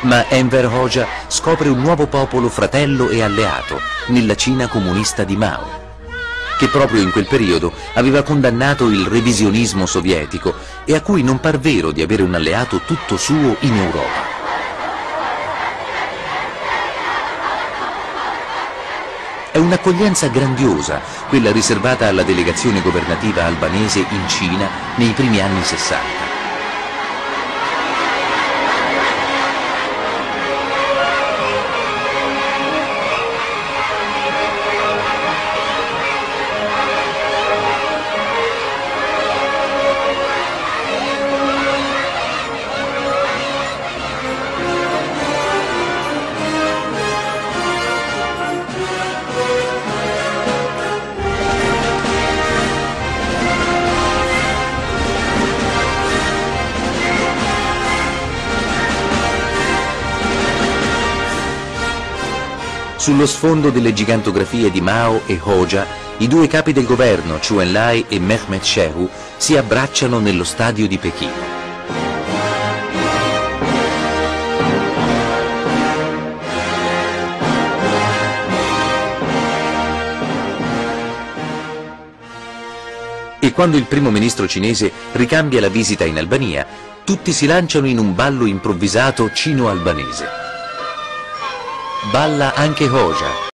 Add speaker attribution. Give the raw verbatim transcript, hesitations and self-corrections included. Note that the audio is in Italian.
Speaker 1: Ma Enver Hoxha scopre un nuovo popolo fratello e alleato nella Cina comunista di Mao, che proprio in quel periodo aveva condannato il revisionismo sovietico e a cui non par vero di avere un alleato tutto suo in Europa. È un'accoglienza grandiosa, quella riservata alla delegazione governativa albanese in Cina nei primi anni sessanta. Sullo sfondo delle gigantografie di Mao e Hoxha, i due capi del governo, Zhou Enlai e Mehmet Shehu, si abbracciano nello stadio di Pechino. E quando il primo ministro cinese ricambia la visita in Albania, tutti si lanciano in un ballo improvvisato cino-albanese. Balla anche Hoxha.